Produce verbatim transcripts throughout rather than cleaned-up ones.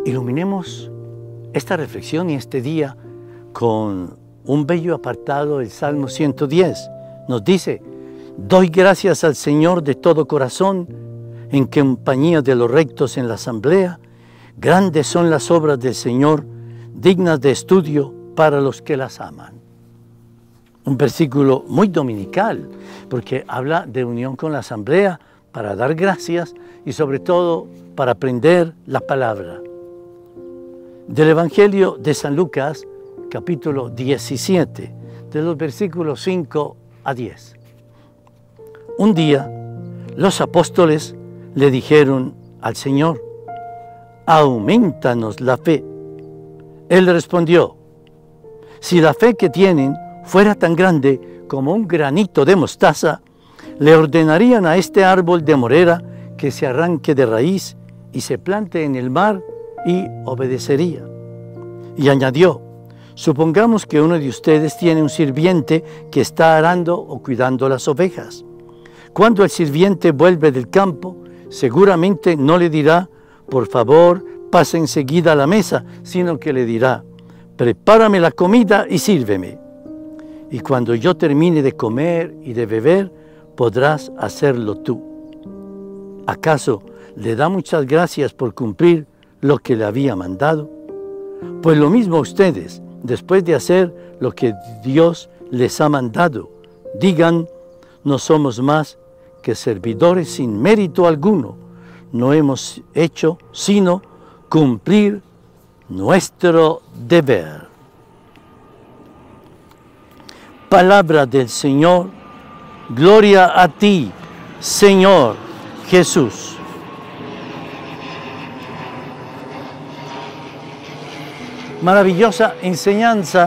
Iluminemos esta reflexión y este día con un bello apartado del Salmo ciento diez. Nos dice: doy gracias al Señor de todo corazón, en compañía de los rectos en la asamblea. Grandes son las obras del Señor, dignas de estudio para los que las aman. Un versículo muy dominical, porque habla de unión con la asamblea para dar gracias y sobre todo para aprender la palabra. Del Evangelio de San Lucas, capítulo diecisiete, de los versículos cinco a diez. Un día, los apóstoles le dijeron al Señor: aumentanos la fe. Él respondió: si la fe que tienen fuera tan grande como un granito de mostaza, le ordenarían a este árbol de morera que se arranque de raíz y se plante en el mar, y obedecería. Y añadió: supongamos que uno de ustedes tiene un sirviente que está arando o cuidando las ovejas. Cuando el sirviente vuelve del campo, seguramente no le dirá: por favor, pasa enseguida a la mesa, sino que le dirá: prepárame la comida y sírveme. Y cuando yo termine de comer y de beber, podrás hacerlo tú. ¿Acaso le da muchas gracias por cumplir lo que le había mandado? Pues lo mismo ustedes, después de hacer lo que Dios les ha mandado, digan: no somos más que servidores sin mérito alguno, no hemos hecho sino cumplir nuestro deber. Palabra del Señor. Gloria a ti, Señor Jesús. Maravillosa enseñanza.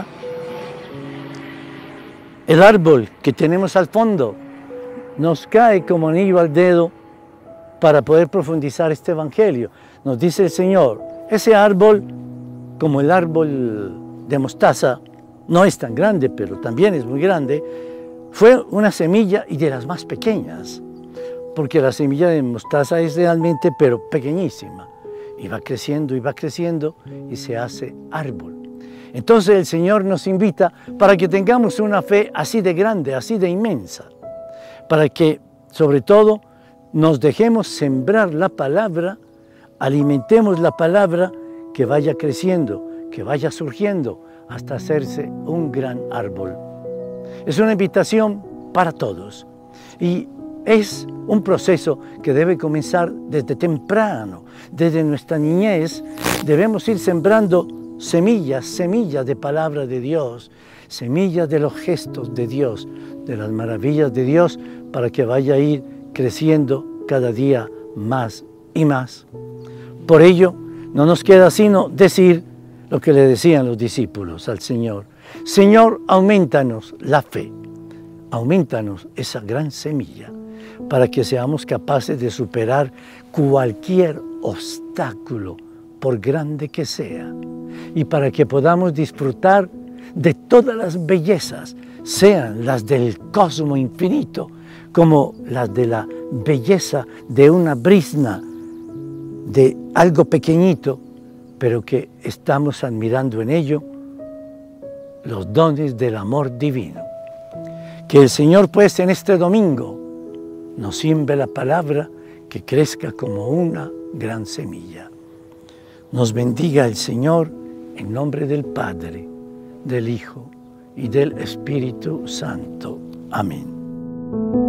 El árbol que tenemos al fondo nos cae como anillo al dedo para poder profundizar este evangelio. Nos dice el Señor: ese árbol, como el árbol de mostaza, no es tan grande, pero también es muy grande. Fue una semilla y de las más pequeñas, porque la semilla de mostaza es realmente pero pequeñísima. Y va creciendo y va creciendo y se hace árbol. Entonces el Señor nos invita para que tengamos una fe así de grande, así de inmensa, para que sobre todo nos dejemos sembrar la palabra, alimentemos la palabra, que vaya creciendo, que vaya surgiendo hasta hacerse un gran árbol. Es una invitación para todos y es un proceso que debe comenzar desde temprano, desde nuestra niñez. Debemos ir sembrando semillas, semillas de palabra de Dios, semillas de los gestos de Dios, de las maravillas de Dios, para que vaya a ir creciendo cada día más y más. Por ello, no nos queda sino decir lo que le decían los discípulos al Señor: Señor, aumentanos la fe, aumentanos esa gran semilla, para que seamos capaces de superar cualquier obstáculo, por grande que sea, y para que podamos disfrutar de todas las bellezas, sean las del cosmos infinito, como las de la belleza de una brizna, de algo pequeñito, pero que estamos admirando en ello los dones del amor divino. Que el Señor, pues, en este domingo nos siembre la palabra, que crezca como una gran semilla. Nos bendiga el Señor, en nombre del Padre, del Hijo y del Espíritu Santo. Amén.